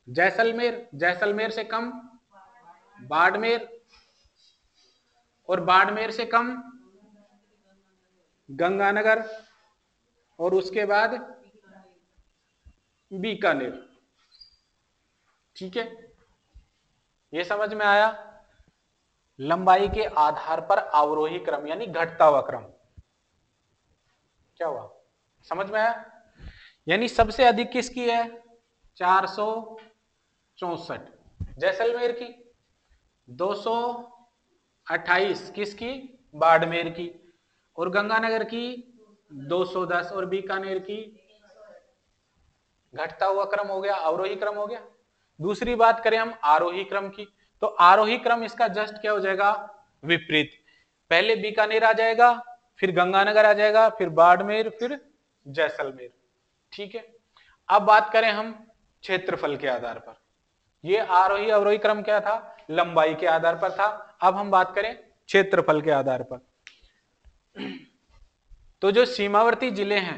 जैसलमेर, जैसलमेर से कम बाड़मेर, और बाड़मेर से कम गंगानगर, और उसके बाद बीकानेर। ठीक है, ये समझ में आया। लंबाई के आधार पर अवरोही क्रम यानी घटता हुआ क्रम। क्या हुआ, समझ में आया? यानी सबसे अधिक किसकी है? 464 जैसलमेर की, 228 किसकी? बाड़मेर की, और गंगानगर की 210, और बीकानेर की। घटता हुआ क्रम हो गया, अवरोही क्रम हो गया। दूसरी बात करें हम आरोही क्रम की, तो आरोही क्रम इसका जस्ट क्या हो जाएगा? विपरीत। पहले बीकानेर आ जाएगा, फिर गंगानगर आ जाएगा, फिर बाड़मेर, फिर जैसलमेर। ठीक है, अब बात करें हम क्षेत्रफल के आधार पर। ये आरोही अवरोही क्रम क्या था? लंबाई के आधार पर था। अब हम बात करें क्षेत्रफल के आधार पर। तो जो सीमावर्ती जिले हैं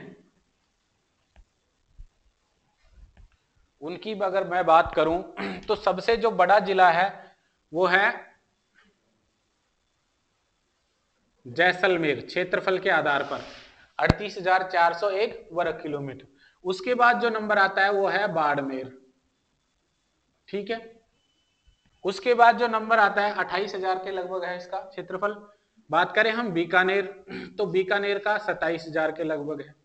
उनकी अगर मैं बात करूं तो सबसे जो बड़ा जिला है वो है जैसलमेर, क्षेत्रफल के आधार पर 38,401 वर्ग किलोमीटर। उसके बाद जो नंबर आता है वो है बाड़मेर। ठीक है, उसके बाद जो नंबर आता है 28,000 के लगभग है इसका क्षेत्रफल। बात करें हम बीकानेर, तो बीकानेर का 27,000 के लगभग है।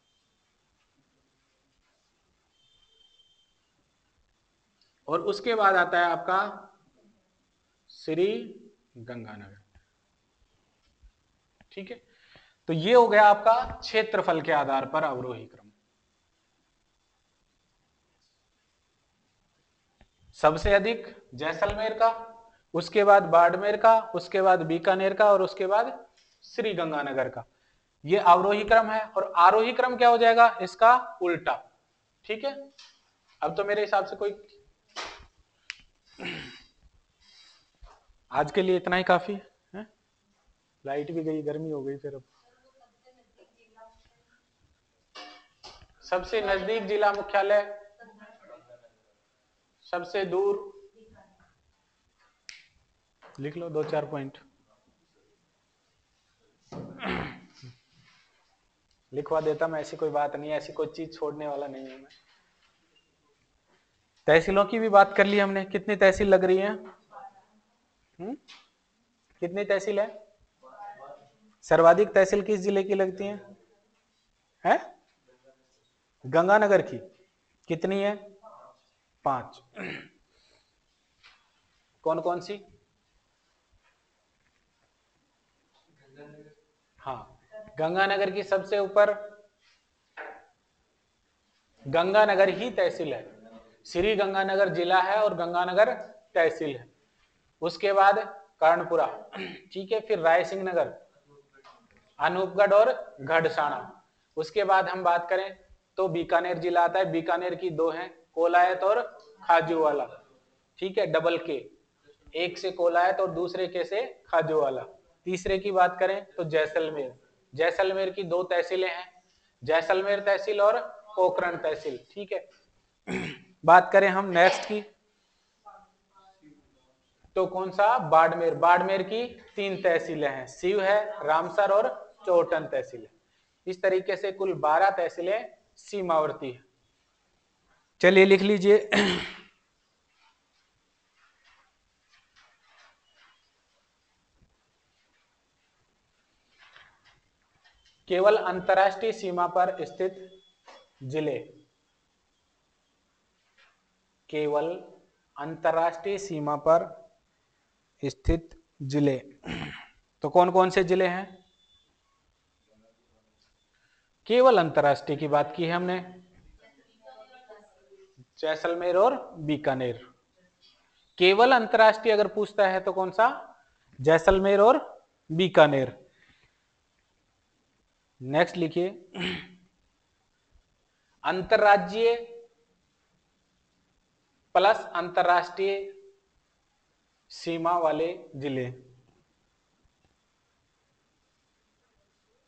और उसके बाद आता है आपका श्री गंगानगर। ठीक है, तो ये हो गया आपका क्षेत्रफल के आधार पर अवरोही क्रम। सबसे अधिक जैसलमेर का, उसके बाद बाड़मेर का, उसके बाद बीकानेर का, और उसके बाद श्री गंगानगर का। ये अवरोही क्रम है। और आरोही क्रम क्या हो जाएगा? इसका उल्टा। ठीक है, अब तो मेरे हिसाब से कोई, आज के लिए इतना ही काफी है। लाइट भी गई, गर्मी हो गई। फिर अब सबसे नजदीक जिला मुख्यालय, सबसे दूर, लिख लो 2-4 पॉइंट, लिखवा देता मैं, ऐसी कोई बात नहीं है, ऐसी कोई चीज छोड़ने वाला नहीं हूं मैं। तहसीलों की भी बात कर ली हमने, कितनी तहसील लग रही है? कितनी तहसील है? सर्वाधिक तहसील किस जिले की लगती है? हैं? गंगानगर की। कितनी है? 5। कौन कौन सी? हाँ, गंगानगर की सबसे ऊपर गंगानगर ही तहसील है। श्री गंगानगर जिला है और गंगानगर तहसील है। उसके बाद कर्णपुरा, ठीक है, फिर राय सिंह नगर, अनूपगढ़ और घड़साना। उसके बाद हम बात करें तो बीकानेर जिला आता है। बीकानेर की 2 हैं, कोलायत और खाजूवाला। ठीक है, डबल के, एक से कोलायत और दूसरे के से खाजूवाला। तीसरे की बात करें तो जैसलमेर, जैसलमेर की 2 तहसीलें हैं, जैसलमेर तहसील और पोखरण तहसील। ठीक है, बात करें हम नेक्स्ट की तो कौन सा? बाड़मेर। बाड़मेर की 3 तहसीलें हैं, सीव है, रामसर और चौटन तहसील है। इस तरीके से कुल 12 तहसीलें सीमावर्ती है। चलिए लिख लीजिए। केवल अंतरराष्ट्रीय सीमा पर स्थित जिले, केवल अंतरराष्ट्रीय सीमा पर स्थित जिले, तो कौन कौन से जिले हैं? केवल अंतरराष्ट्रीय की बात की है हमने, जैसलमेर और बीकानेर। केवल अंतरराष्ट्रीय अगर पूछता है तो कौन सा? जैसलमेर और बीकानेर। नेक्स्ट लिखिए, अंतरराज्यीय प्लस अंतरराष्ट्रीय सीमा वाले जिले,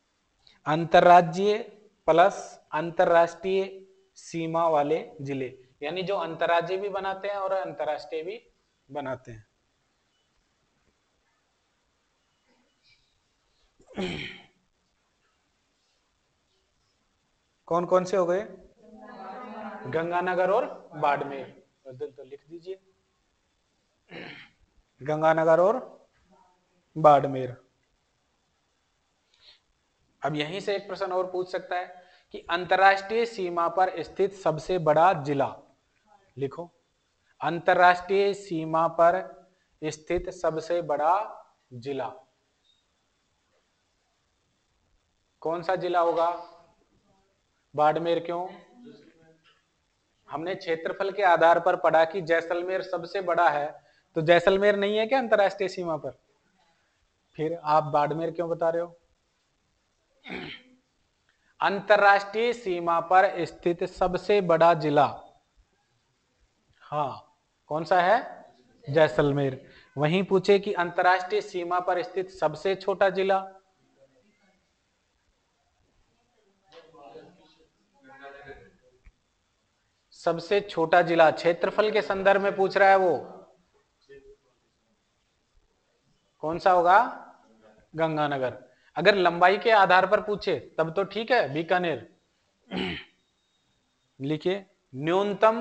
अंतरराज्यीय प्लस अंतरराष्ट्रीय सीमा वाले जिले। यानी जो अंतर्राज्यीय भी बनाते हैं और अंतर्राष्ट्रीय भी बनाते हैं। कौन कौन से हो गए? गंगानगर और बाड़मेर, तो लिख दीजिए गंगानगर और बाड़मेर। अब यहीं से एक प्रश्न और पूछ सकता है कि अंतर्राष्ट्रीय सीमा पर स्थित सबसे बड़ा जिला लिखो। अंतर्राष्ट्रीय सीमा पर स्थित सबसे बड़ा जिला कौन सा जिला होगा? बाड़मेर। क्यों? हमने क्षेत्रफल के आधार पर पढ़ा कि जैसलमेर सबसे बड़ा है, तो जैसलमेर नहीं है क्या अंतर्राष्ट्रीय सीमा पर? फिर आप बाड़मेर क्यों बता रहे हो? अंतर्राष्ट्रीय सीमा पर स्थित सबसे बड़ा जिला, हाँ कौन सा है? जैसलमेर। वहीं पूछे कि अंतर्राष्ट्रीय सीमा पर स्थित सबसे छोटा जिला, सबसे छोटा जिला क्षेत्रफल के संदर्भ में पूछ रहा है, वो कौन सा होगा? गंगानगर। अगर लंबाई के आधार पर पूछे तब तो ठीक है, बीकानेर। लिखिए न्यूनतम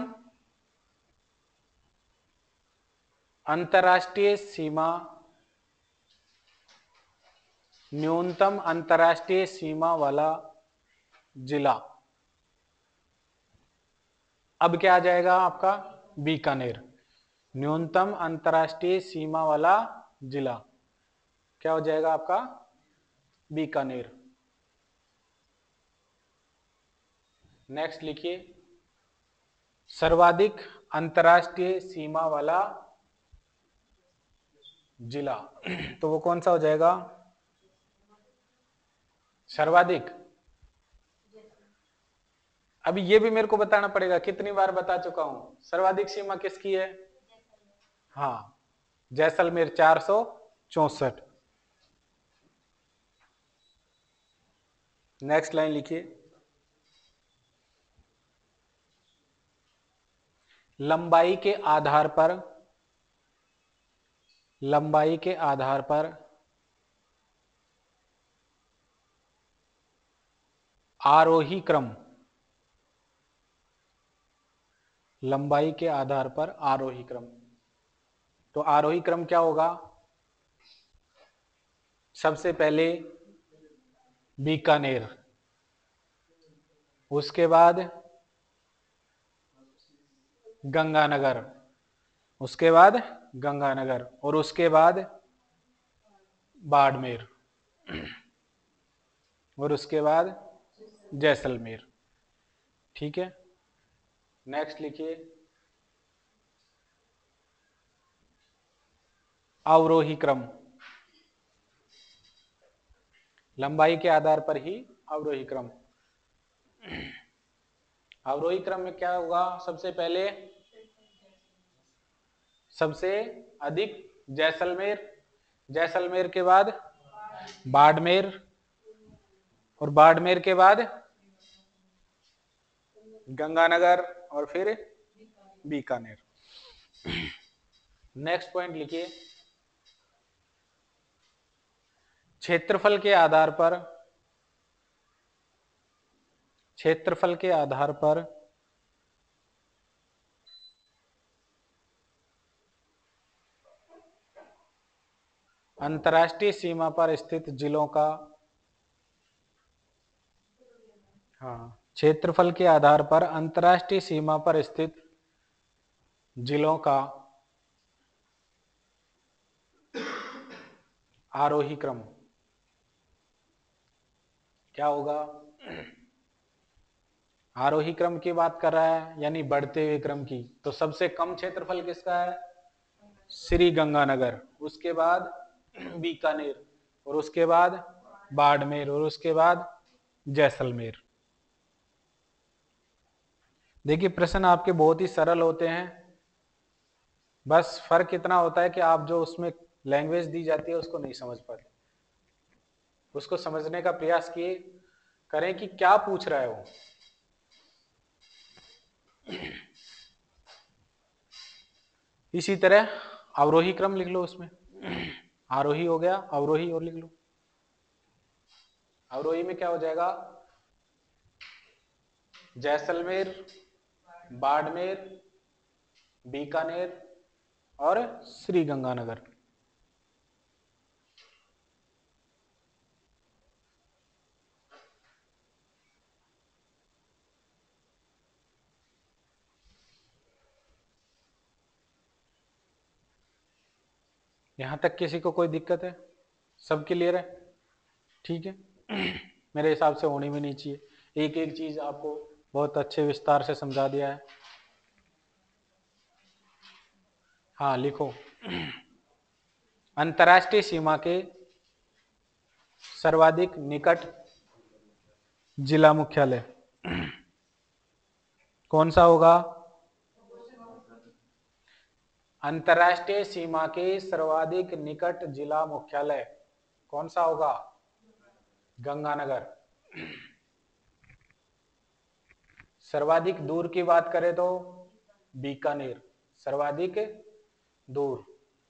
अंतर्राष्ट्रीय सीमा, न्यूनतम अंतर्राष्ट्रीय सीमा वाला जिला, अब क्या आ जाएगा आपका? बीकानेर। न्यूनतम अंतर्राष्ट्रीय सीमा वाला जिला क्या हो जाएगा आपका? बीकानेर। नेक्स्ट लिखिए सर्वाधिक अंतर्राष्ट्रीय सीमा वाला जिला, तो वो कौन सा हो जाएगा? सर्वाधिक। अभी ये भी मेरे को बताना पड़ेगा, कितनी बार बता चुका हूं सर्वाधिक सीमा किसकी है? हाँ जैसलमेर 464। नेक्स्ट लाइन लिखिए लंबाई के आधार पर, लंबाई के आधार पर आरोही क्रम, लंबाई के आधार पर आरोही क्रम, तो आरोही क्रम क्या होगा? सबसे पहले बीकानेर, उसके बाद गंगानगर, उसके बाद गंगानगर, और उसके बाद बाड़मेर, और उसके बाद जैसलमेर। ठीक है। नेक्स्ट लिखिए अवरोही क्रम, लंबाई के आधार पर ही अवरोही क्रम। अवरोही क्रम में क्या होगा? सबसे पहले सबसे अधिक जैसलमेर, जैसलमेर के बाद बाड़मेर, और बाड़मेर के बाद गंगानगर, और फिर बीकानेर। नेक्स्ट पॉइंट लिखिए क्षेत्रफल के आधार पर, क्षेत्रफल के आधार पर अंतर्राष्ट्रीय सीमा पर स्थित जिलों का, हाँ क्षेत्रफल के आधार पर अंतर्राष्ट्रीय सीमा पर स्थित जिलों का आरोही क्रम क्या होगा? आरोही क्रम की बात कर रहा है यानी बढ़ते हुए क्रम की, तो सबसे कम क्षेत्रफल किसका है? श्री गंगानगर, उसके बाद बीकानेर, और उसके बाद बाड़मेर, और उसके बाद जैसलमेर। देखिए प्रश्न आपके बहुत ही सरल होते हैं, बस फर्क इतना होता है कि आप जो उसमें लैंग्वेज दी जाती है उसको नहीं समझ पाते। उसको समझने का प्रयास किए करें कि क्या पूछ रहा है वो। इसी तरह अवरोही क्रम लिख लो उसमें, आरोही हो गया, अवरोही और लिख लो। अवरोही में क्या हो जाएगा, जैसलमेर, बाड़मेर, बीकानेर और श्री गंगानगर। यहां तक किसी को कोई दिक्कत है? सब क्लियर है? ठीक है। मेरे हिसाब से होनी भी नहीं चाहिए, एक एक चीज आपको बहुत अच्छे विस्तार से समझा दिया है। हाँ लिखो, अंतर्राष्ट्रीय सीमा के सर्वाधिक निकट जिला मुख्यालय कौन सा होगा? अंतर्राष्ट्रीय सीमा के सर्वाधिक निकट जिला मुख्यालय कौन सा होगा? गंगानगर। सर्वाधिक दूर की बात करें तो बीकानेर, सर्वाधिक दूर।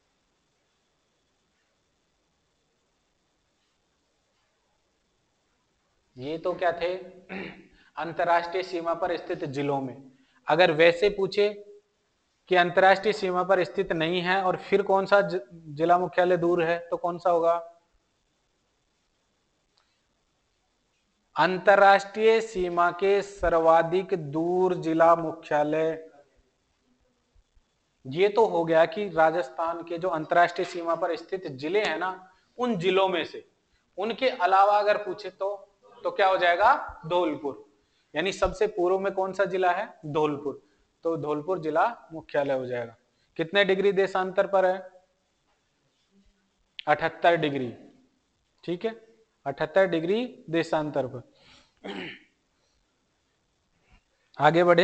ये तो क्या थे, अंतर्राष्ट्रीय सीमा पर स्थित जिलों में। अगर वैसे पूछे कि अंतर्राष्ट्रीय सीमा पर स्थित नहीं है और फिर कौन सा जिला मुख्यालय दूर है, तो कौन सा होगा? अंतर्राष्ट्रीय सीमा के सर्वाधिक दूर जिला मुख्यालय। ये तो हो गया कि राजस्थान के जो अंतर्राष्ट्रीय सीमा पर स्थित जिले हैं ना, उन जिलों में से। उनके अलावा अगर पूछे तो क्या हो जाएगा? धौलपुर। यानी सबसे पूर्व में कौन सा जिला है? धौलपुर। तो धौलपुर जिला मुख्यालय हो जाएगा। कितने डिग्री देशांतर पर है? 78 डिग्री। ठीक है, 78 डिग्री देशांतर पर। आगे बढ़े।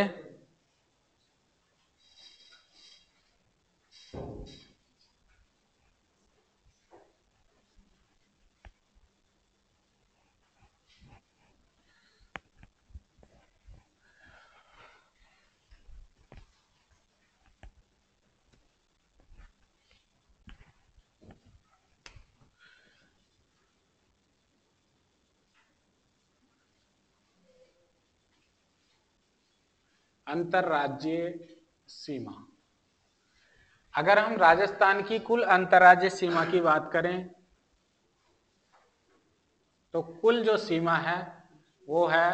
अंतरराज्यीय सीमा। अगर हम राजस्थान की कुल अंतरराज्यीय सीमा की बात करें तो कुल जो सीमा है वो है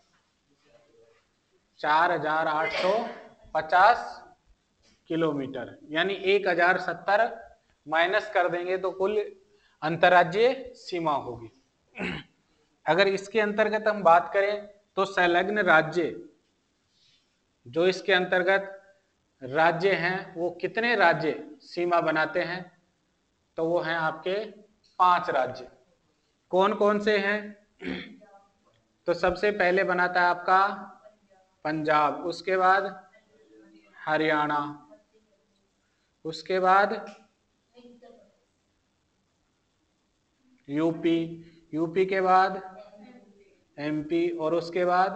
4850 किलोमीटर, यानी 1070 माइनस कर देंगे तो कुल अंतरराज्यीय सीमा होगी। अगर इसके अंतर्गत हम बात करें तो संलग्न राज्य, जो इसके अंतर्गत राज्य हैं, वो कितने राज्य सीमा बनाते हैं? तो वो हैं आपके 5 राज्य। कौन कौन से हैं? तो सबसे पहले बनाता है आपका पंजाब, उसके बाद हरियाणा, उसके बाद यूपी, यूपी के बाद एमपी और उसके बाद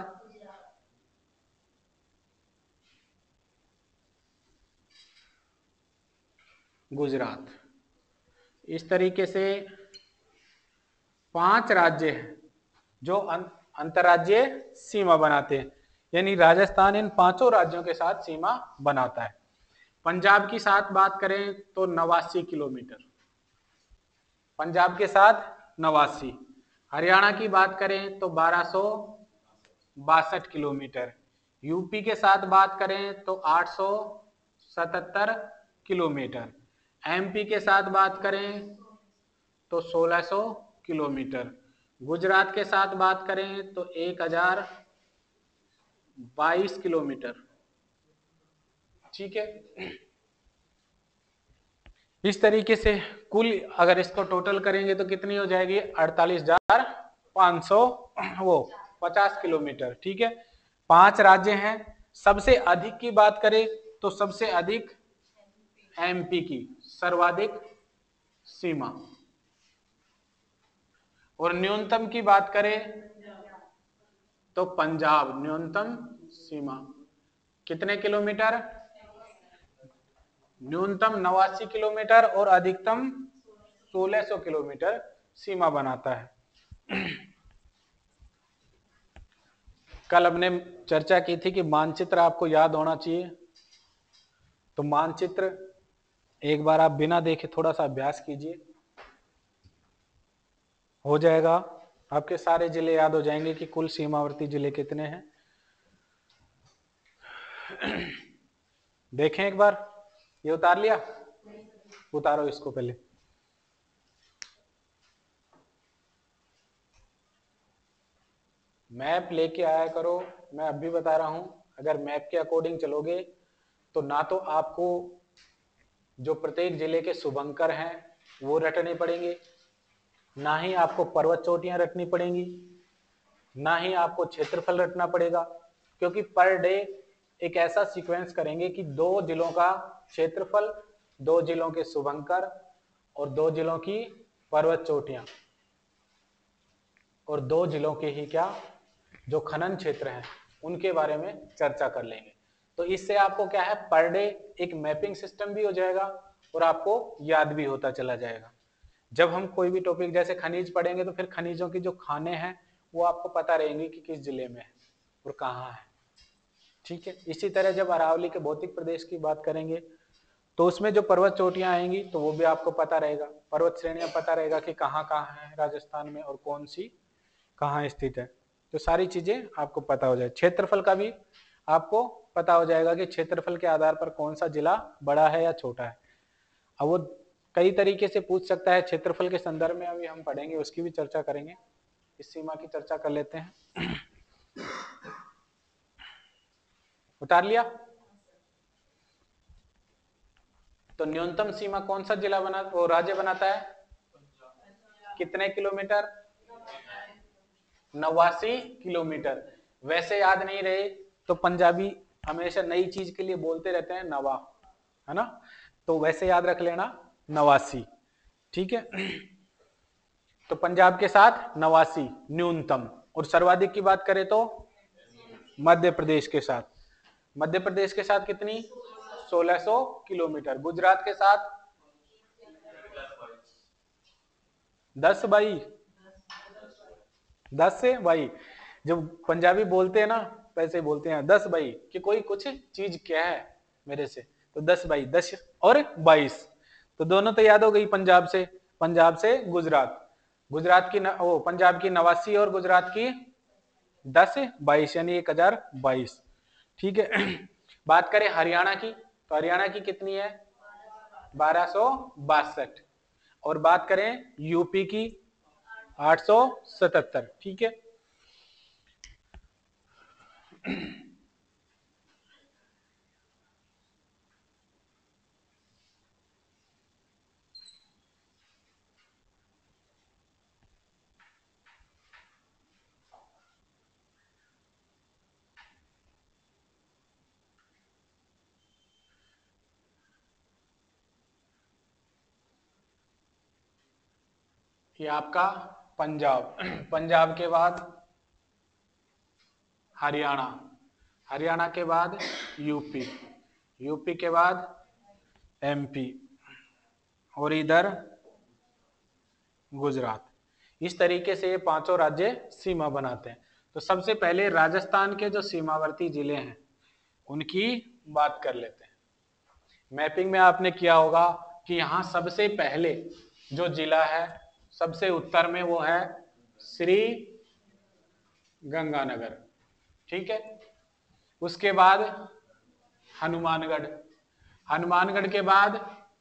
गुजरात। इस तरीके से 5 राज्य हैं जो अंतरराज्यीय सीमा बनाते हैं, यानी राजस्थान इन 5 राज्यों के साथ सीमा बनाता है। पंजाब की साथ बात करें तो 89 किलोमीटर, पंजाब के साथ 89। हरियाणा की बात करें तो 1262 किलोमीटर। यूपी के साथ बात करें तो 877 किलोमीटर। एमपी के साथ बात करें तो 1600 किलोमीटर। गुजरात के साथ बात करें तो 1022 किलोमीटर। ठीक है, इस तरीके से कुल अगर इसको टोटल करेंगे तो कितनी हो जाएगी? 48,550 किलोमीटर। ठीक है, 5 राज्य हैं। सबसे अधिक की बात करें तो सबसे अधिक एमपी की सर्वाधिक सीमा, और न्यूनतम की बात करें तो पंजाब न्यूनतम सीमा कितने किलोमीटर? न्यूनतम 89 किलोमीटर और अधिकतम 1600 किलोमीटर सीमा बनाता है। कल हमने चर्चा की थी कि मानचित्र आपको याद होना चाहिए, तो मानचित्र एक बार आप बिना देखे थोड़ा सा अभ्यास कीजिए, हो जाएगा, आपके सारे जिले याद हो जाएंगे कि कुल सीमावर्ती जिले कितने हैं। देखें एक बार, ये उतार लिया, उतारो इसको पहले। मैप लेके आया करो, मैं अब भी बता रहा हूं, अगर मैप के अकॉर्डिंग चलोगे तो ना तो आपको जो प्रत्येक जिले के शुभंकर हैं वो रटने पड़ेंगे, ना ही आपको पर्वत चोटियां रटनी पड़ेंगी, ना ही आपको क्षेत्रफल रटना पड़ेगा, क्योंकि पर डे एक ऐसा सीक्वेंस करेंगे कि 2 जिलों का क्षेत्रफल, 2 जिलों के शुभंकर और 2 जिलों की पर्वत चोटियां और 2 जिलों के ही क्या जो खनन क्षेत्र हैं उनके बारे में चर्चा कर लेंगे। तो इससे आपको क्या है, पर डे एक मैपिंग सिस्टम भी हो जाएगा और आपको याद भी होता चला जाएगा। जब हम कोई भी टॉपिक जैसे खनिज पढ़ेंगे तो फिर खनिजों की जो खाने हैं वो आपको पता रहेंगे कि किस जिले में है और कहाँ है, ठीक है। इसी तरह जब अरावली के भौतिक प्रदेश की बात करेंगे तो उसमें जो पर्वत चोटियां आएंगी तो वो भी आपको पता रहेगा, पर्वत श्रेणियां पता रहेगा कि कहाँ कहाँ है राजस्थान में और कौन सी कहाँ स्थित है, तो सारी चीजें आपको पता हो जाए। क्षेत्रफल का भी आपको पता हो जाएगा कि क्षेत्रफल के आधार पर कौन सा जिला बड़ा है या छोटा है। अब वो कई तरीके से पूछ सकता है क्षेत्रफल के संदर्भ में, अभी हम पढ़ेंगे, उसकी भी चर्चा करेंगे। इस सीमा की चर्चा कर लेते हैं। उतार लिया। तो न्यूनतम सीमा कौन सा जिला बना वो राज्य बनाता है, कितने किलोमीटर, 89 किलोमीटर। वैसे याद नहीं रहे तो पंजाबी हमेशा नई चीज के लिए बोलते रहते हैं नवा, है ना, तो वैसे याद रख लेना 89, ठीक है। तो पंजाब के साथ 89 न्यूनतम, और सर्वाधिक की बात करें तो मध्य प्रदेश के साथ, मध्य प्रदेश के साथ कितनी 1600 किलोमीटर, गुजरात के साथ 10 बाई 10 से बाई, जब पंजाबी बोलते हैं ना तो ऐसे बोलते हैं 10 बाई कि कोई कुछ चीज क्या है मेरे से, तो 10 बाई 10 और 22, तो दोनों तो याद हो गई पंजाब से गुजरात, गुजरात की वो पंजाब की 89 और गुजरात की 10 22 यानी 1022, ठीक है। बात करें हरियाणा की तो हरियाणा की कितनी है 1262, और बात करें यूपी की 877, ठीक है। ये आपका पंजाब, पंजाब के बाद हरियाणा, हरियाणा के बाद यूपी, यूपी के बाद एमपी, और इधर गुजरात। इस तरीके से ये पांचों राज्य सीमा बनाते हैं। तो सबसे पहले राजस्थान के जो सीमावर्ती जिले हैं उनकी बात कर लेते हैं। मैपिंग में आपने किया होगा कि यहां सबसे पहले जो जिला है सबसे उत्तर में वो है श्री गंगानगर, ठीक है। उसके बाद हनुमानगढ़, हनुमानगढ़ के बाद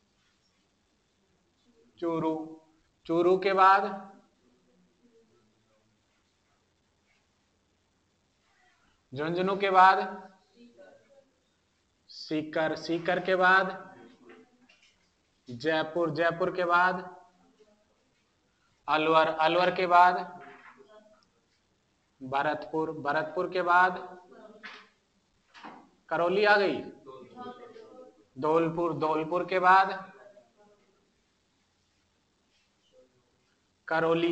चूरू, चूरू के बाद झुंझुनू के बाद सीकर, सीकर के बाद जयपुर, जयपुर के बाद अलवर, अलवर के बाद भरतपुर, भरतपुर के बाद करौली आ गई, धौलपुर, धौलपुर के बाद करौली,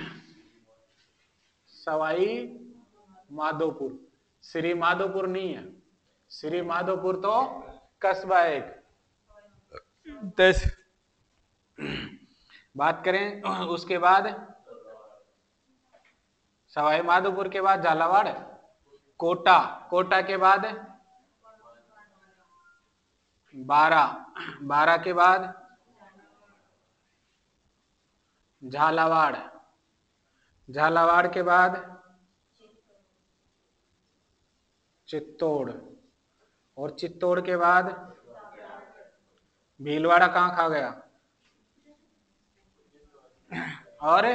सवाई माधोपुर, श्री माधोपुर नहीं है, श्री माधोपुर तो कस्बा एक, बात करें उसके बाद सवाई माधोपुर के बाद झालावाड़, कोटा, कोटा के बाद बारा, बारा के बाद झालावाड़, झालावाड़ के बाद चित्तौड़, और चित्तौड़ के बाद भीलवाड़ा कहाँ खा गया, और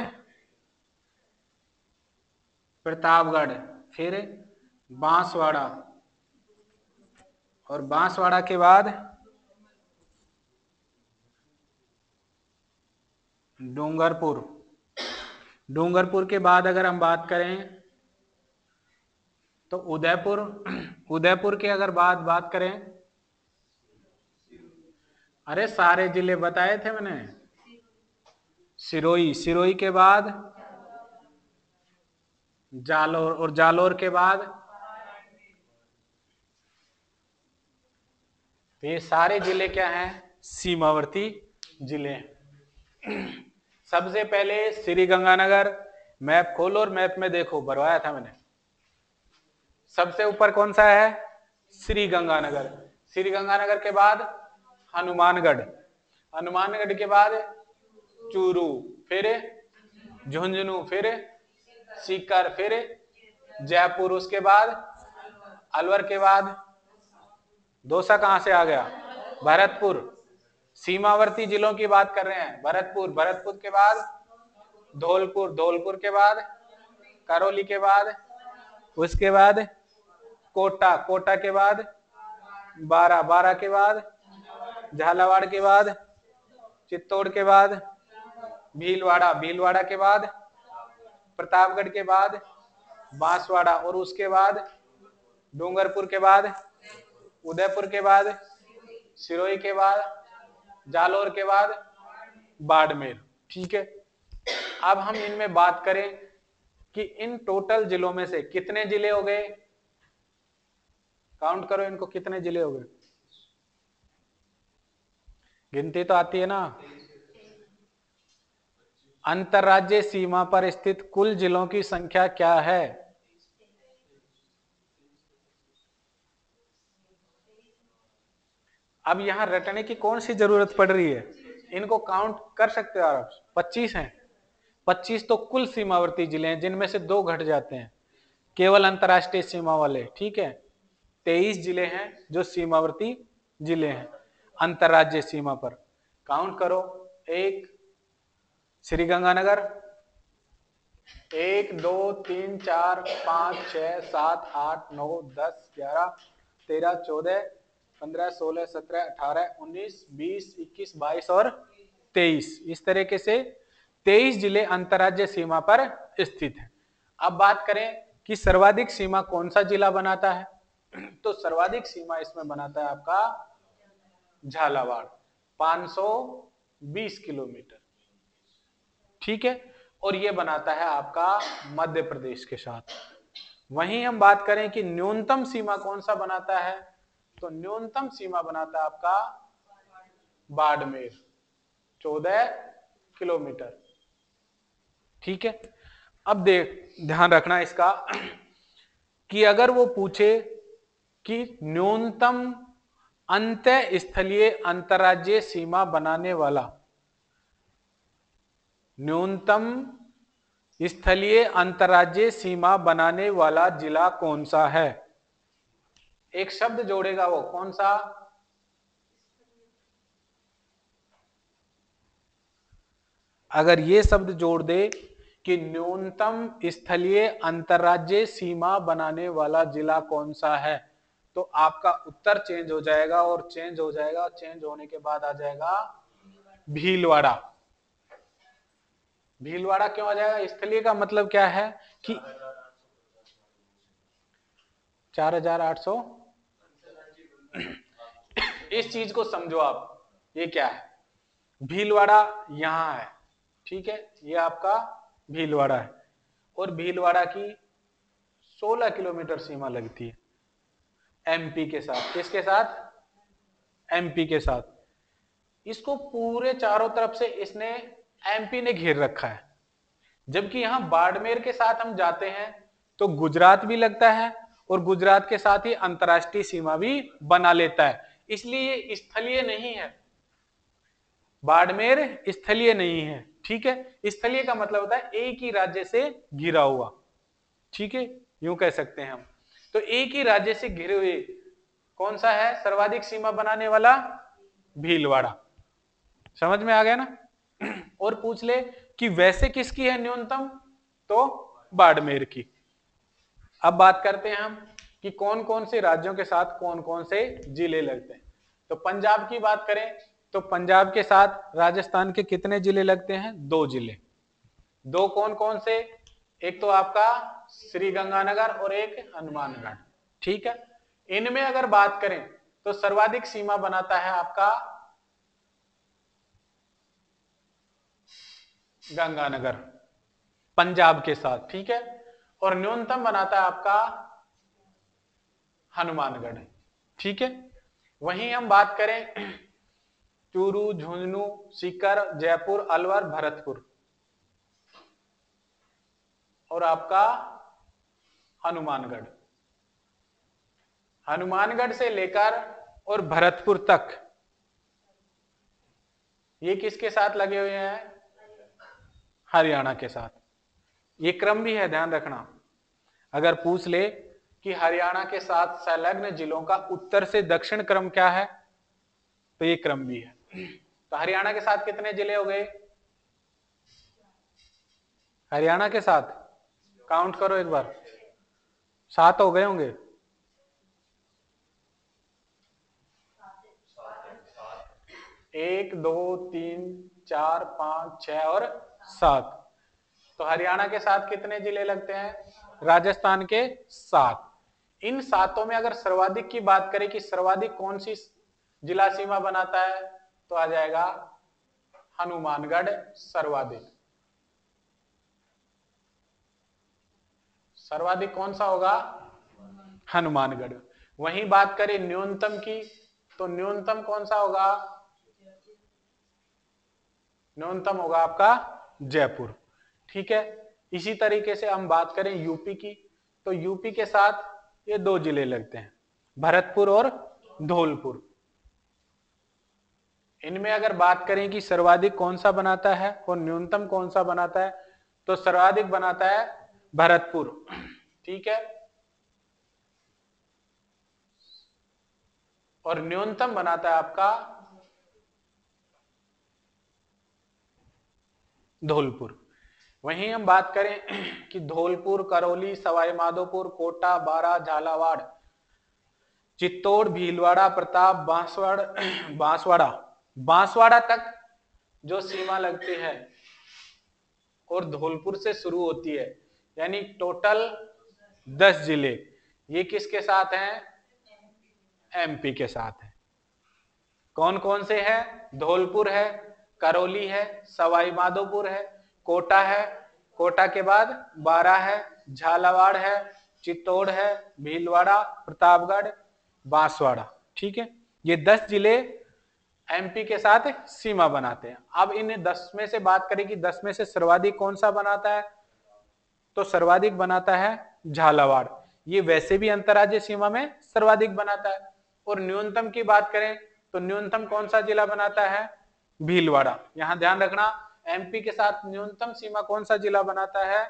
प्रतापगढ़, फिर बांसवाड़ा, और बांसवाड़ा के बाद डूंगरपुर, डूंगरपुर के बाद अगर हम बात करें तो उदयपुर, उदयपुर के अगर बात करें, अरे सारे जिले बताए थे मैंने, सिरोही, सिरोही के बाद जालोर, और जालोर के बाद, तो ये सारे जिले क्या हैं, सीमावर्ती जिले हैं। सबसे पहले श्री गंगानगर, मैप खोलो और मैप में देखो, भरवाया था मैंने। सबसे ऊपर कौन सा है, श्री गंगानगर, श्री गंगानगर के बाद हनुमानगढ़, हनुमानगढ़ के बाद चूरू, फिर झुंझुनू, फिर सीकर, फिर जयपुर, उसके बाद अलवर के बाद दौसा कहां से आ गया, भरतपुर, सीमावर्ती जिलों की बात कर रहे हैं, भरतपुर, भरतपुर के बाद धौलपुर, धौलपुर के बाद करौली के बाद, उसके बाद कोटा, कोटा के बाद बारा, बारा के बाद झालावाड़ के बाद चित्तौड़ के बाद भीलवाड़ा, भीलवाड़ा के बाद प्रतापगढ़ के बाद बांसवाड़ा, और उसके बाद डूंगरपुर के बाद उदयपुर के बाद सिरोही के बाद जालोर के बाद बाड़मेर। ठीक है, अब हम इनमें बात करें कि इन टोटल जिलों में से कितने जिले हो गए, काउंट करो इनको, कितने जिले हो गए, गिनती तो आती है ना। अंतरराज्यीय सीमा पर स्थित कुल जिलों की संख्या क्या है, अब यहां रटने की कौन सी जरूरत पड़ रही है, इनको काउंट कर सकते हो आप, 25 हैं, 25 तो कुल सीमावर्ती जिले हैं, जिनमें से 2 घट जाते हैं केवल अंतरराष्ट्रीय सीमा वाले। ठीक है, 23 जिले हैं जो सीमावर्ती जिले हैं अंतरराज्यीय सीमा पर। काउंट करो, 1 श्री गंगानगर, 1 2 3 4 5 6 7 8 9 10 11 13 14 15 16 17 18 19 20 21 22 और 23, इस तरीके से 23 जिले अंतरराज्यीय सीमा पर स्थित हैं। अब बात करें कि सर्वाधिक सीमा कौन सा जिला बनाता है, तो सर्वाधिक सीमा इसमें बनाता है आपका झालावाड़, 520 किलोमीटर। ठीक है, और ये बनाता है आपका मध्य प्रदेश के साथ। वहीं हम बात करें कि न्यूनतम सीमा कौन सा बनाता है, तो न्यूनतम सीमा बनाता है आपका बाड़मेर, 14 किलोमीटर। ठीक है, अब ध्यान रखना इसका कि अगर वो पूछे कि न्यूनतम अंतः स्थलीय अंतरराज्यीय सीमा बनाने वाला, न्यूनतम स्थलीय अंतरराज्यीय सीमा बनाने वाला जिला कौन सा है, एक शब्द जोड़ेगा, वो कौन सा, अगर ये शब्द जोड़ दे कि न्यूनतम स्थलीय अंतरराज्यीय सीमा बनाने वाला जिला कौन सा है, तो आपका उत्तर चेंज हो जाएगा, और चेंज हो जाएगा, चेंज होने के बाद आ जाएगा भीलवाड़ा। भीलवाड़ा क्यों आ जाएगा, स्थलीय का मतलब क्या है कि 4800, इस चीज को समझो आप, ये क्या है, भीलवाड़ा यहां है, ठीक है, ये आपका भीलवाड़ा है, और भीलवाड़ा की 16 किलोमीटर सीमा लगती है एमपी के साथ, किसके साथ, एमपी के साथ। इसको पूरे चारों तरफ से इसने एमपी ने घेर रखा है। जबकि यहां बाड़मेर के साथ हम जाते हैं तो गुजरात भी लगता है और गुजरात के साथ ही अंतरराष्ट्रीय सीमा भी बना लेता है, इसलिए ये स्थलीय नहीं है। बाड़मेर स्थलीय नहीं है, ठीक है। स्थलीय का मतलब होता है एक ही राज्य से घिरा हुआ, ठीक है, यूं कह सकते हैं हम। तो एक ही राज्य से घिरे हुए कौन सा है सर्वाधिक सीमा बनाने वाला? भीलवाड़ा। समझ में आ गया ना? और पूछ ले कि वैसे किसकी है न्यूनतम, तो बाड़मेर की। अब बात करते हैं हम कि कौन कौन से राज्यों के साथ कौन कौन से जिले लगते हैं। तो पंजाब की बात करें तो पंजाब के साथ राजस्थान के कितने जिले लगते हैं? 2 जिले। 2 कौन कौन से? एक तो आपका श्री गंगानगर और एक हनुमानगढ़, ठीक है। इनमें अगर बात करें तो सर्वाधिक सीमा बनाता है आपका गंगानगर पंजाब के साथ, ठीक है, और न्यूनतम बनाता है आपका हनुमानगढ़, ठीक है। वहीं हम बात करें चूरू, झुंझुनू, सीकर, जयपुर, अलवर, भरतपुर और आपका हनुमानगढ़। हनुमानगढ़ से लेकर और भरतपुर तक ये किसके साथ लगे हुए हैं? हरियाणा के साथ। ये क्रम भी है, ध्यान रखना। अगर पूछ ले कि हरियाणा के साथ संलग्न जिलों का उत्तर से दक्षिण क्रम क्या है, तो ये क्रम भी है। तो हरियाणा के साथ कितने जिले हो गए? हरियाणा के साथ काउंट करो एक बार, 7 हो गए होंगे। 1 2 3 4 5 6 और 7। तो हरियाणा के साथ कितने जिले लगते हैं? राजस्थान के 7। इन 7 में अगर सर्वाधिक की बात करें कि सर्वाधिक कौन सी जिला सीमा बनाता है, तो आ जाएगा हनुमानगढ़ सर्वाधिक। सर्वाधिक कौन सा होगा? हनुमानगढ़। वहीं बात करें न्यूनतम की, तो न्यूनतम कौन सा होगा? न्यूनतम होगा आपका जयपुर, ठीक है। इसी तरीके से हम बात करें यूपी की, तो यूपी के साथ ये 2 जिले लगते हैं, भरतपुर और धौलपुर। इनमें अगर बात करें कि सर्वाधिक कौन सा बनाता है और न्यूनतम कौन सा बनाता है, तो सर्वाधिक बनाता है भरतपुर, ठीक है, और न्यूनतम बनाता है आपका धौलपुर। वहीं हम बात करें कि धौलपुर, करौली, सवाई माधोपुर, कोटा, बारा, झालावाड़, चित्तौड़, भीलवाड़ा, प्रताप, बांसवाड़ा बांसवाड़ा तक जो सीमा लगती है और धौलपुर से शुरू होती है, यानी टोटल 10 जिले, ये किसके साथ हैं? एमपी के साथ है। कौन कौन से हैं? धौलपुर है, करौली है, सवाई माधोपुर है, कोटा है, कोटा के बाद बारा है, झालावाड़ है, चित्तौड़ है, भीलवाड़ा, प्रतापगढ़, बांसवाड़ा, ठीक है। ये 10 जिले एमपी के साथ सीमा बनाते हैं। अब इन 10 में से बात करें कि 10 में से सर्वाधिक कौन सा बनाता है, तो सर्वाधिक बनाता है झालावाड़। ये वैसे भी अंतर्राज्यीय सीमा में सर्वाधिक बनाता है। और न्यूनतम की बात करें तो न्यूनतम कौन सा जिला बनाता है? भीलवाड़ा। यहां ध्यान रखना, एमपी के साथ न्यूनतम सीमा कौन सा जिला बनाता है?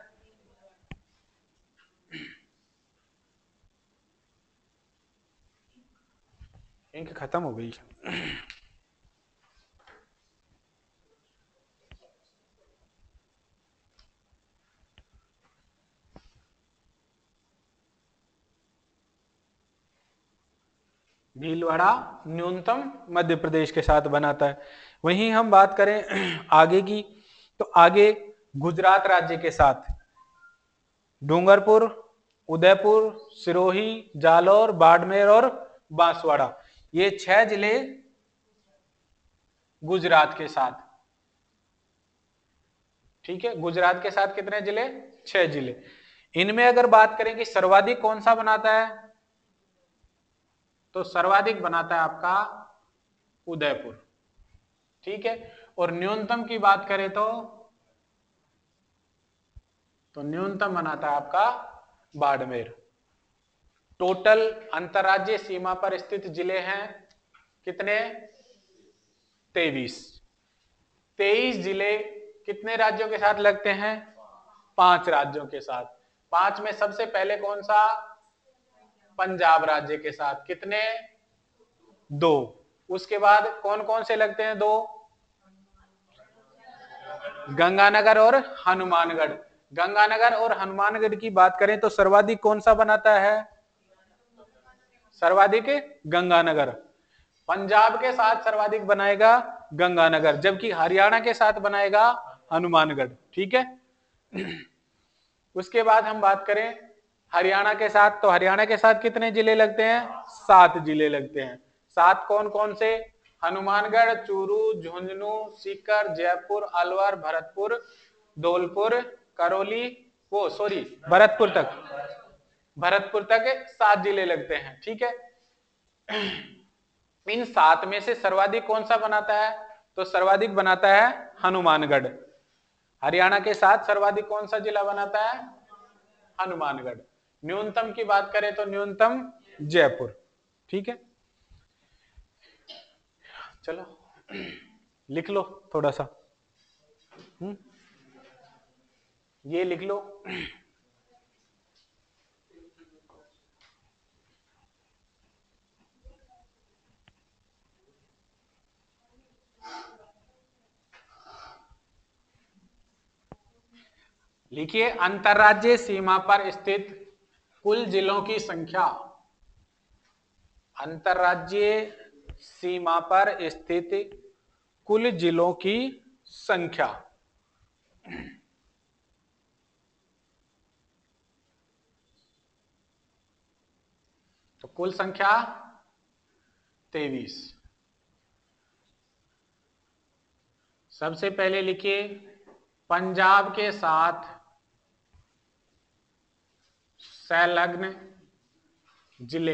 इंक खत्म हो गई। भीलवाड़ा न्यूनतम मध्य प्रदेश के साथ बनाता है। वहीं हम बात करें आगे की, तो आगे गुजरात राज्य के साथ डूंगरपुर, उदयपुर, सिरोही, जालौर, बाड़मेर और बांसवाड़ा, ये 6 जिले गुजरात के साथ, ठीक है। गुजरात के साथ कितने जिले? 6 जिले। इनमें अगर बात करें कि सर्वाधिक कौन सा बनाता है, तो सर्वाधिक बनाता है आपका उदयपुर, ठीक है। और न्यूनतम की बात करें तो न्यूनतम बनाता है आपका बाड़मेर। टोटल अंतरराज्यीय सीमा पर स्थित जिले हैं कितने? 23। 23 जिले कितने राज्यों के साथ लगते हैं? 5 राज्यों के साथ। 5 में सबसे पहले कौन सा? पंजाब राज्य के साथ। कितने? 2। उसके बाद कौन कौन से लगते हैं? 2। गंगानगर और हनुमानगढ़। गंगानगर और हनुमानगढ़ की बात करें तो सर्वाधिक कौन सा बनाता है? सर्वाधिक गंगानगर। पंजाब के साथ सर्वाधिक बनाएगा गंगानगर, जबकि हरियाणा के साथ बनाएगा हनुमानगढ़। ठीक है। उसके बाद हम बात करें हरियाणा के साथ, तो हरियाणा के साथ कितने जिले लगते हैं? 7 जिले लगते हैं। 7 कौन कौन से? हनुमानगढ़, चूरू, झुंझुनू, सीकर, जयपुर, अलवर, भरतपुर, धौलपुर, करौली, भरतपुर तक 7 जिले लगते हैं। ठीक है। इन 7 में से सर्वाधिक कौन सा बनाता है? तो सर्वाधिक बनाता है हनुमानगढ़। हरियाणा के साथ सर्वाधिक कौन सा जिला बनाता है? हनुमानगढ़। न्यूनतम की बात करें तो न्यूनतम जयपुर। ठीक है। चलो लिख लो थोड़ा सा। ये लिख लो। लिखिए अंतरराज्यीय सीमा पर स्थित कुल जिलों की संख्या। अंतरराज्यीय सीमा पर स्थित कुल जिलों की संख्या। तो कुल संख्या 23। सबसे पहले लिखिए पंजाब के साथ संलग्न जिले।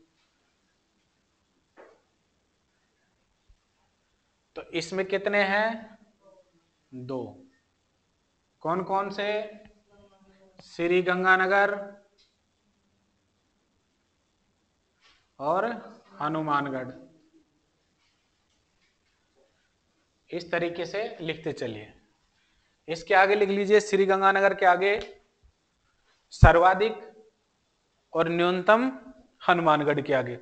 तो इसमें कितने हैं? 2। कौन कौन से? श्री गंगानगर और हनुमानगढ़। इस तरीके से लिखते चलिए। इसके आगे लिख लीजिए श्री गंगानगर के आगे सर्वाधिक और न्यूनतम हनुमानगढ़ के आगे।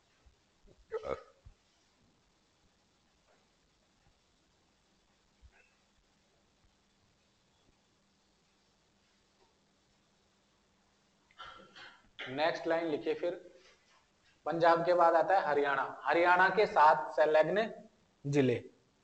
नेक्स्ट लाइन लिखिए। फिर पंजाब के बाद आता है हरियाणा। हरियाणा के 7 संलग्न जिले।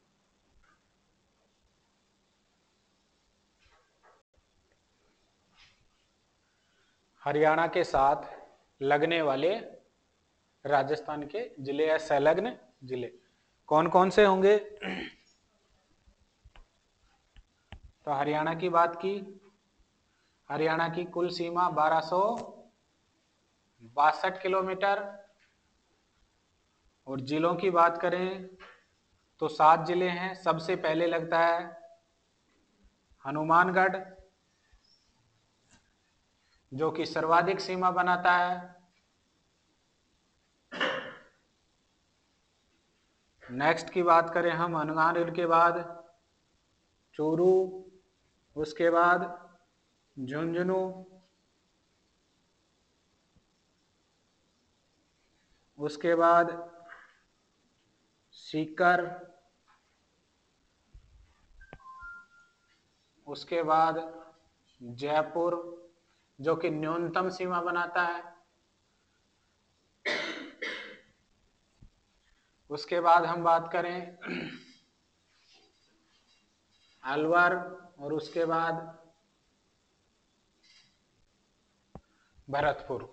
हरियाणा के साथ लगने वाले राजस्थान के जिले या संलग्न जिले कौन कौन से होंगे? तो हरियाणा की बात की। हरियाणा की कुल सीमा 1262 किलोमीटर। और जिलों की बात करें तो 7 जिले हैं। सबसे पहले लगता है हनुमानगढ़, जो कि सर्वाधिक सीमा बनाता है। नेक्स्ट की बात करें हम हनुमानगढ़ के बाद चूरू, उसके बाद झुंझुनू, उसके बाद सीकर, उसके बाद जयपुर, जो कि न्यूनतम सीमा बनाता है। उसके बाद हम बात करें अलवर, और उसके बाद भरतपुर।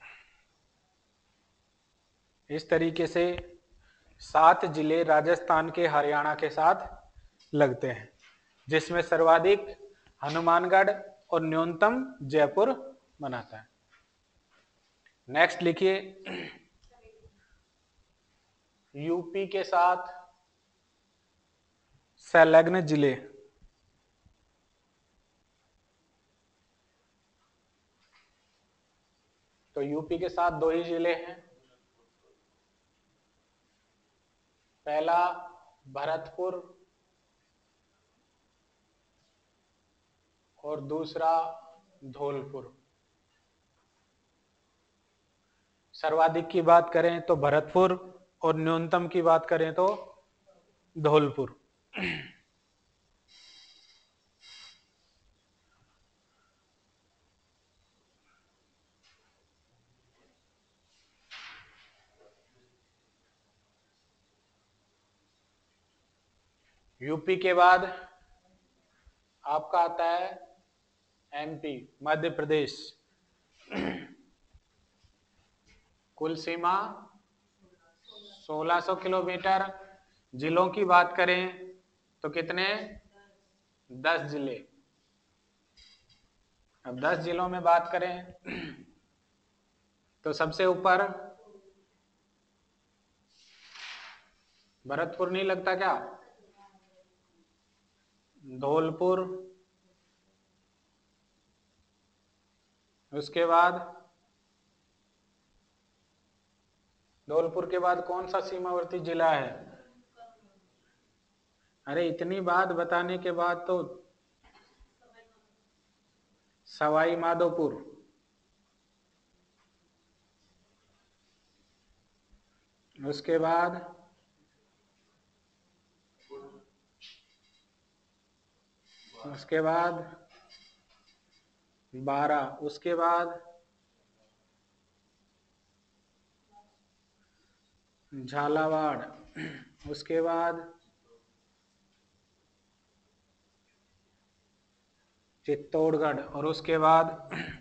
इस तरीके से 7 जिले राजस्थान के हरियाणा के साथ लगते हैं, जिसमें सर्वाधिक हनुमानगढ़ और न्यूनतम जयपुर बनाता है। नेक्स्ट लिखिए यूपी के साथ संलग्न जिले। तो यूपी के साथ दो ही जिले हैं, पहला भरतपुर और दूसरा धौलपुर। सर्वाधिक की बात करें तो भरतपुर और न्यूनतम की बात करें तो धौलपुर। यूपी के बाद आपका आता है एमपी, मध्य प्रदेश। कुल सीमा 1600 किलोमीटर। जिलों की बात करें तो कितने? 10 जिले। अब 10 जिलों में बात करें तो सबसे ऊपर भरतपुर नहीं लगता क्या? धौलपुर, उसके बाद धौलपुर के बाद कौन सा सीमावर्ती जिला है? अरे इतनी बात बताने के बाद तो सवाई माधोपुर। उसके बाद बारा, उसके बाद झालावाड़, उसके बाद चित्तौड़गढ़ और उसके बाद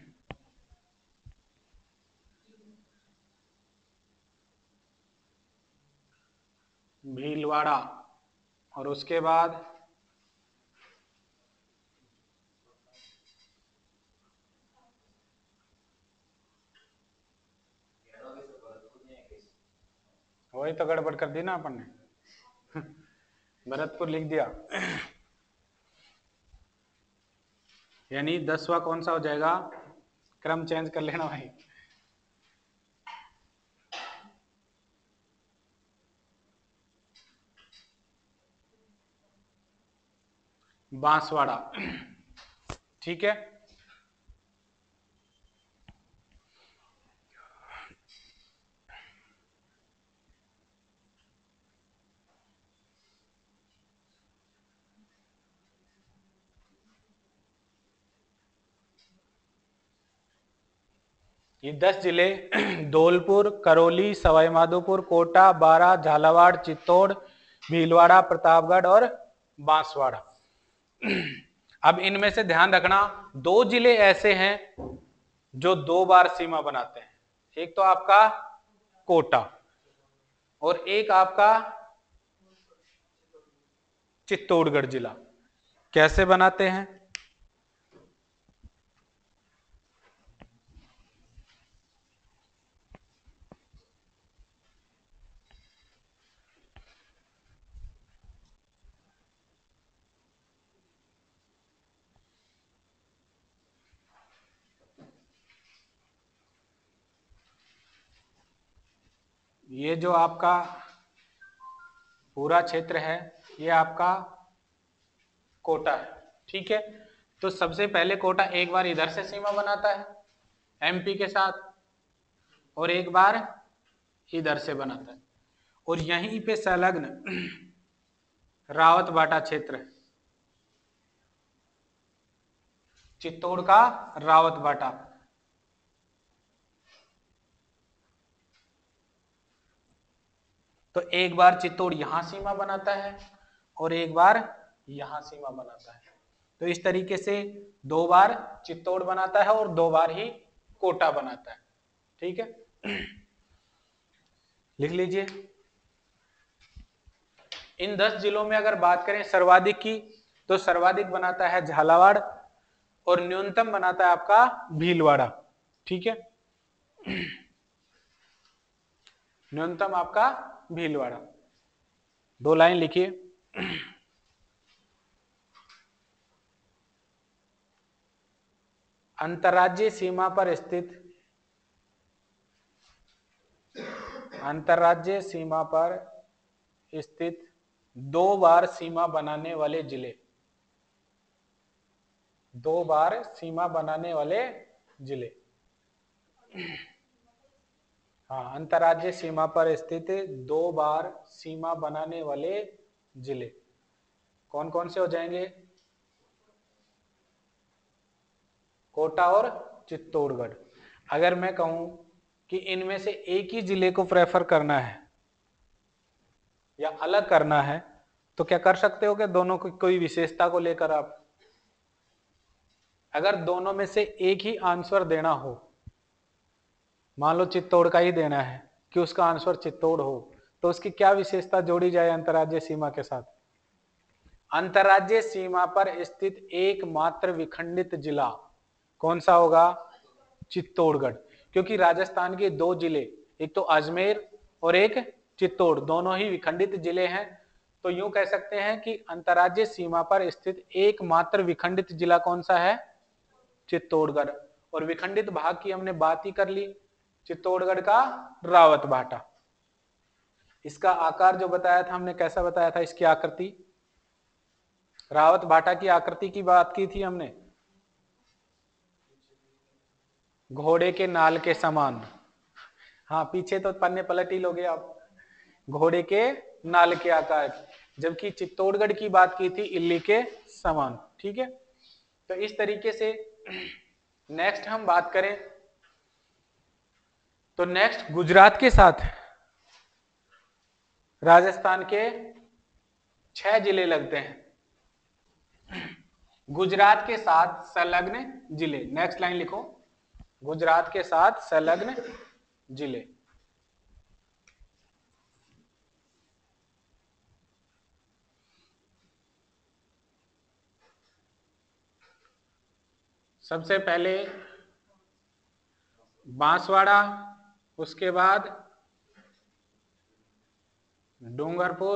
भीलवाड़ा और उसके बाद वही तो गड़बड़ कर दी ना अपन ने। भरतपुर लिख दिया। यानी 10वां कौन सा हो जाएगा? क्रम चेंज कर लेना भाई। बांसवाड़ा। ठीक है। ये 10 जिले धौलपुर, करौली, सवाईमाधोपुर, कोटा, बारा, झालावाड़, चित्तौड़, भीलवाड़ा, प्रतापगढ़ और बांसवाड़ा। अब इनमें से ध्यान रखना, 2 जिले ऐसे हैं जो 2 बार सीमा बनाते हैं। एक तो आपका कोटा और एक आपका चित्तौड़गढ़ जिला। कैसे बनाते हैं? ये जो आपका पूरा क्षेत्र है ये आपका कोटा है। ठीक है। तो सबसे पहले कोटा एक बार इधर से सीमा बनाता है एमपी के साथ और एक बार इधर से बनाता है और यहीं पे संलग्न रावतबाटा क्षेत्र है, चित्तौड़ का रावतबाटा। तो एक बार चित्तौड़ यहां सीमा बनाता है और एक बार यहां सीमा बनाता है। तो इस तरीके से 2 बार चित्तौड़ बनाता है और 2 बार ही कोटा बनाता है। ठीक है। लिख लीजिए। इन 10 जिलों में अगर बात करें सर्वाधिक की तो सर्वाधिक बनाता है झालावाड़ और न्यूनतम बनाता है आपका भीलवाड़ा। ठीक है। न्यूनतम आपका भीलवाड़ा। 2 लाइन लिखिए। अंतर्राज्यीय सीमा पर स्थित, अंतर्राज्यीय सीमा पर स्थित 2 बार सीमा बनाने वाले जिले, 2 बार सीमा बनाने वाले जिले। हाँ, अंतर्राज्यीय सीमा पर स्थित 2 बार सीमा बनाने वाले जिले कौन कौन से हो जाएंगे? कोटा और चित्तौड़गढ़। अगर मैं कहूं कि इनमें से एक ही जिले को प्रेफर करना है या अलग करना है, तो क्या कर सकते हो कि दोनों की कोई विशेषता को लेकर आप, अगर दोनों में से एक ही आंसर देना हो, मान लो चित्तौड़ का ही देना है कि उसका आंसर चित्तौड़ हो, तो उसकी क्या विशेषता जोड़ी जाए अंतर्राज्यीय सीमा के साथ? अंतर्राज्यीय सीमा पर स्थित एकमात्र विखंडित जिला कौन सा होगा? चित्तौड़गढ़। क्योंकि राजस्थान के 2 जिले, एक तो अजमेर और एक चित्तौड़, दोनों ही विखंडित जिले हैं। तो यूं कह सकते हैं कि अंतर्राज्यीय सीमा पर स्थित एकमात्र विखंडित जिला कौन सा है? चित्तौड़गढ़। और विखंडित भाग की हमने बात ही कर ली, चित्तौड़गढ़ का रावत भाटा। इसका आकार जो बताया था हमने, कैसा बताया था इसकी आकृति? रावत भाटा की आकृति की बात की थी हमने, घोड़े के नाल के समान। हाँ, पीछे तो पन्ने पलट ही लोगे आप, घोड़े के नाल के आकार की, जबकि चित्तौड़गढ़ की बात की थी इल्ली के समान। ठीक है, तो इस तरीके से नेक्स्ट हम बात करें तो नेक्स्ट गुजरात के साथ राजस्थान के 6 जिले लगते हैं। गुजरात के साथ संलग्न जिले, नेक्स्ट लाइन लिखो, गुजरात के साथ संलग्न जिले। सबसे पहले बांसवाड़ा, उसके बाद डूंगरपुर,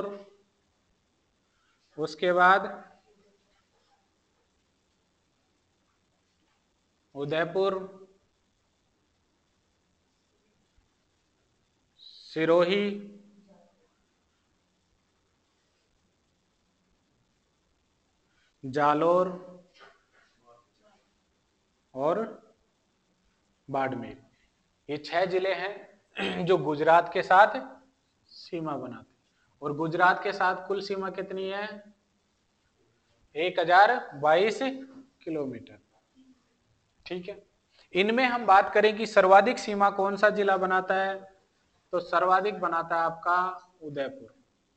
उसके बाद उदयपुर, सिरोही, जालोर और बाड़मेर। ये 6 जिले हैं जो गुजरात के साथ सीमा बनाते हैं। और गुजरात के साथ कुल सीमा कितनी है? 1022 किलोमीटर। ठीक है, इनमें हम बात करें कि सर्वाधिक सीमा कौन सा जिला बनाता है, तो सर्वाधिक बनाता है आपका उदयपुर,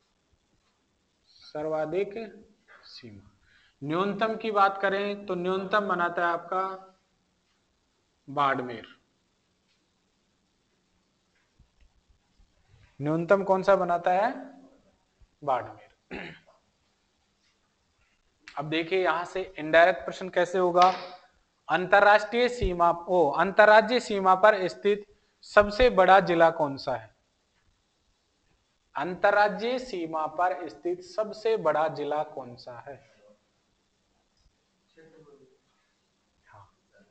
सर्वाधिक सीमा। न्यूनतम की बात करें तो न्यूनतम बनाता है आपका बाड़मेर। न्यूनतम कौन सा बनाता है? बाड़मेर। अब देखिए यहां से इनडायरेक्ट प्रश्न कैसे होगा। अंतरराष्ट्रीय सीमा अंतरराज्यीय सीमा पर स्थित सबसे बड़ा जिला कौन सा है? अंतरराज्यीय सीमा पर स्थित सबसे बड़ा जिला कौन सा है? हाँ,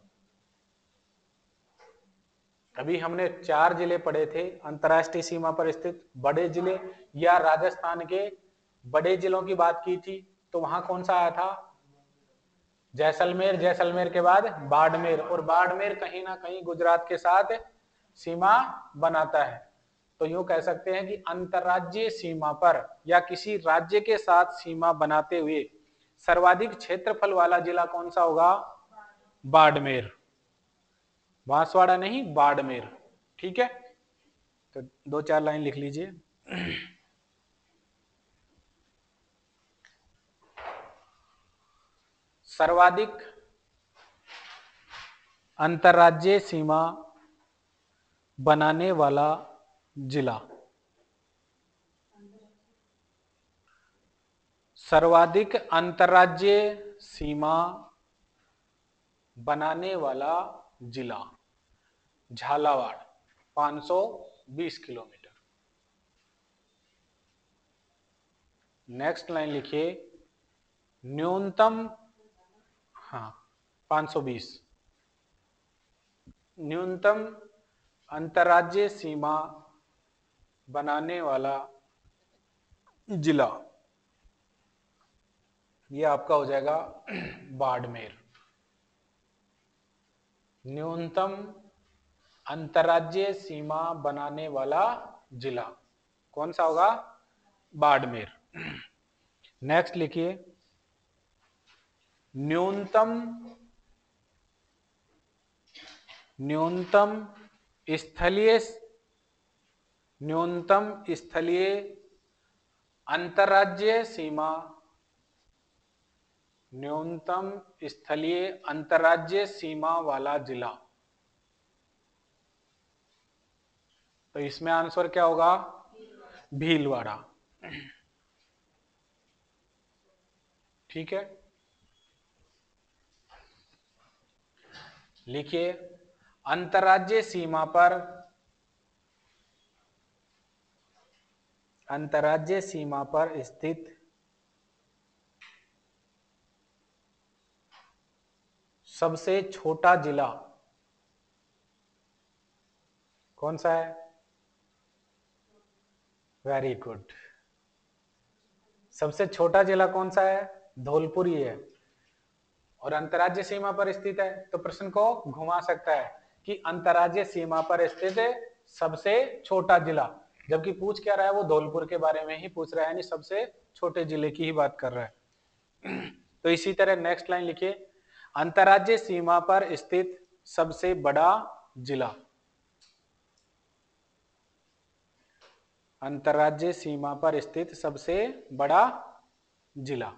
अभी हमने 4 जिले पढ़े थे अंतरराष्ट्रीय सीमा पर स्थित बड़े जिले, या राजस्थान के बड़े जिलों की बात की थी, तो वहां कौन सा आया था? जैसलमेर, जैसलमेर के बाद बाड़मेर, और बाड़मेर कहीं ना कहीं गुजरात के साथ सीमा बनाता है। तो यूं कह सकते हैं कि अंतरराज्यीय सीमा पर या किसी राज्य के साथ सीमा बनाते हुए सर्वाधिक क्षेत्रफल वाला जिला कौन सा होगा? बाड़मेर, बांसवाड़ा नहीं, बाड़मेर। ठीक है, तो 2-4 लाइन लिख लीजिए। सर्वाधिक अंतरराज्यीय सीमा बनाने वाला जिला, सर्वाधिक अंतरराज्यीय सीमा बनाने वाला जिला झालावाड़, 520 किलोमीटर। नेक्स्ट लाइन लिखिए, न्यूनतम, हाँ 520, न्यूनतम अंतर्राज्यीय सीमा बनाने वाला जिला, ये आपका हो जाएगा बाड़मेर। न्यूनतम अंतर्राज्यीय सीमा बनाने वाला जिला कौन सा होगा? बाड़मेर। नेक्स्ट लिखिए, न्यूनतम स्थलीय अंतर्राज्यीय सीमा, न्यूनतम स्थलीय अंतर्राज्यीय सीमा वाला जिला। तो इसमें आंसर क्या होगा? भीलवाड़ा। ठीक है, लिखिए, अंतर्राज्यीय सीमा पर स्थित सबसे छोटा जिला कौन सा है? Very good. सबसे छोटा जिला कौन सा है? धौलपुर ही है, और अंतर्राज्यीय सीमा पर स्थित है, तो प्रश्न को घुमा सकता है कि अंतर्राज्यीय सीमा पर स्थित सबसे छोटा जिला, जबकि पूछ क्या रहा है? वो धौलपुर के बारे में ही पूछ रहा है, यानी सबसे छोटे जिले की ही बात कर रहा है। तो इसी तरह नेक्स्ट लाइन लिखिए, अंतर्राज्यीय सीमा पर स्थित सबसे बड़ा जिला, अंतर्राज्यीय सीमा पर स्थित सबसे बड़ा जिला।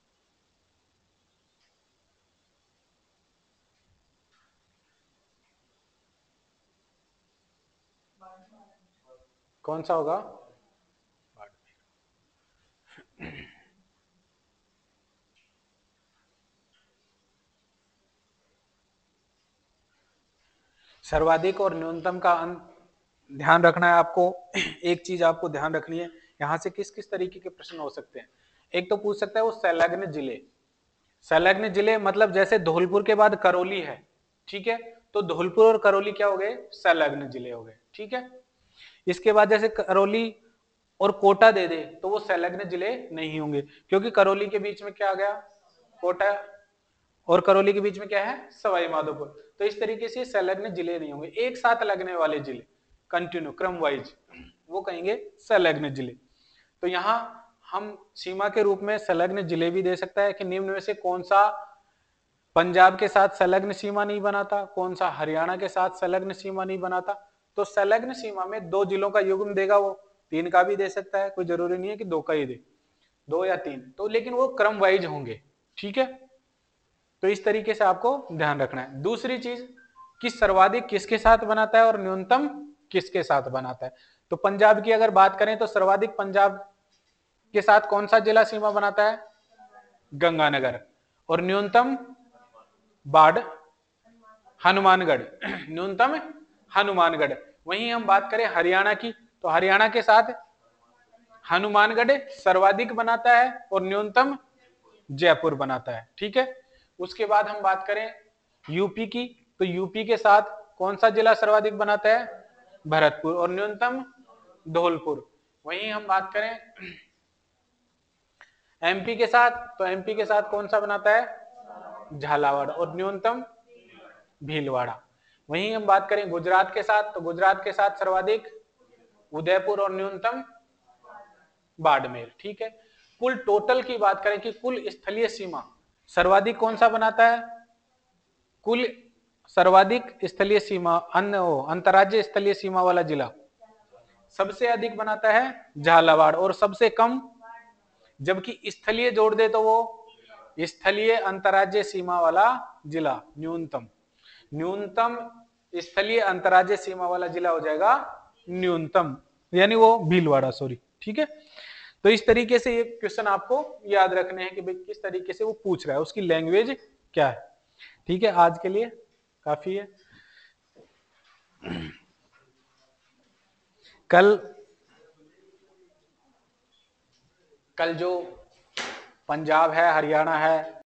कौन सा होगा? सर्वाधिक और न्यूनतम का ध्यान रखना है आपको। एक चीज आपको ध्यान रखनी है, यहां से किस किस तरीके के प्रश्न हो सकते हैं। एक तो पूछ सकता है वो संलग्न जिले, संलग्न जिले मतलब जैसे धौलपुर के बाद करौली है, ठीक है, तो धौलपुर और करौली क्या हो गए? संलग्न जिले हो गए। ठीक है, इसके बाद जैसे करौली और कोटा दे दे तो वो संलग्न जिले नहीं होंगे, क्योंकि करौली के बीच में क्या आ गया? कोटा, और करौली के बीच में क्या है? सवाई माधोपुर। तो इस तरीके से संलग्न जिले नहीं होंगे, एक साथ लगने वाले जिले कंटिन्यू क्रम वाइज, वो कहेंगे संलग्न जिले। तो यहाँ हम सीमा के रूप में संलग्न जिले भी दे सकता है कि निम्न में से कौन सा पंजाब के साथ संलग्न सीमा नहीं बनाता, कौन सा हरियाणा के साथ संलग्न सीमा नहीं बनाता। तो संलग्न सीमा में दो जिलों का युग्म देगा, वो तीन का भी दे सकता है, कोई जरूरी नहीं है कि दो का ही दे, दो या तीन, तो लेकिन वो क्रम वाइज होंगे। ठीक है, तो इस तरीके से आपको ध्यान रखना है। दूसरी चीज कि सर्वाधिक किसके साथ बनाता है और न्यूनतम किसके साथ बनाता है। तो पंजाब की अगर बात करें तो सर्वाधिक पंजाब के साथ कौन सा जिला सीमा बनाता है? गंगानगर, और न्यूनतम बाढ़ हनुमानगढ़, न्यूनतम हनुमानगढ़। वहीं हम बात करें हरियाणा की, तो हरियाणा के साथ हनुमानगढ़ सर्वाधिक बनाता है और न्यूनतम जयपुर बनाता है। ठीक है, उसके बाद हम बात करें यूपी की, तो यूपी के साथ कौन सा जिला सर्वाधिक बनाता है? भरतपुर, और न्यूनतम धौलपुर। वहीं हम बात करें एमपी के साथ, तो एमपी के साथ कौन सा बनाता है? झालावाड़, और न्यूनतम भीलवाड़ा। वहीं हम बात करें गुजरात के साथ, तो गुजरात के साथ सर्वाधिक उदयपुर और न्यूनतम बाड़मेर। ठीक है, कुल टोटल की बात करें कि कुल स्थलीय सीमा सर्वाधिक कौन सा बनाता है? कुल सर्वाधिक स्थलीय सीमा अंतर्राज्यीय स्थलीय सीमा वाला जिला सबसे अधिक बनाता है झालावाड़, और सबसे कम, जबकि स्थलीय जोड़ दे तो वो स्थलीय अंतर्राज्यीय सीमा वाला जिला न्यूनतम, न्यूनतम स्थलीय अंतर्राज्यीय सीमा वाला जिला हो जाएगा न्यूनतम, यानी वो भीलवाड़ा, सॉरी। ठीक है, तो इस तरीके से ये क्वेश्चन आपको याद रखने हैं कि भाई किस तरीके से वो पूछ रहा है, उसकी लैंग्वेज क्या है। ठीक है, आज के लिए काफी है। कल जो पंजाब है, हरियाणा है,